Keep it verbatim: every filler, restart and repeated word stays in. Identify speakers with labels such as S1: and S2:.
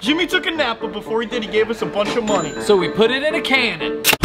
S1: Jimmy took a nap, but before he did, he gave us a bunch of money.
S2: So we put it in a cannon.